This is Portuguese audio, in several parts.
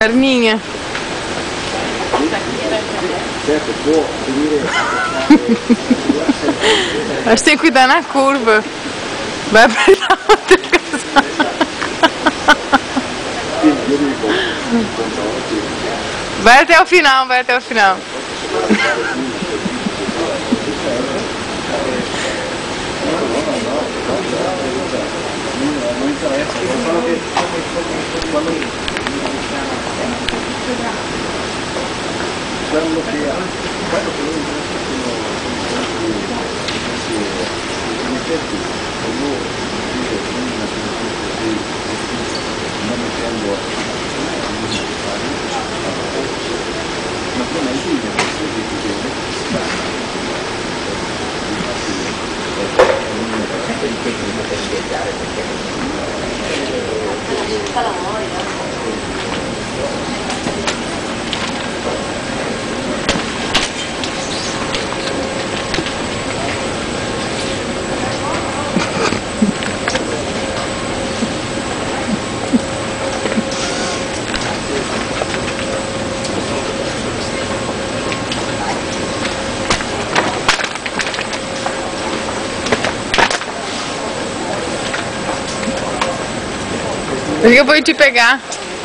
Perninha. Mas tem que cuidar na curva. Vai apertar outra coisa. Vai até o final, vai até o final. Eu vou te pegar.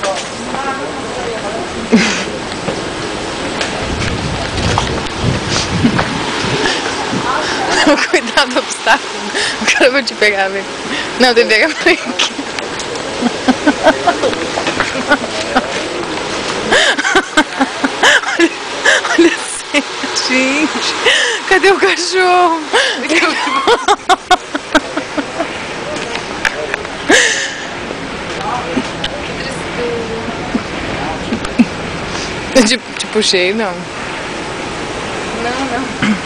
Cuidado do obstáculo. Eu vou te pegar, velho. Não, tem que pegar pra mim aqui. Olha assim, gente. Cadê o cachorro? Eu te puxei, não? Não.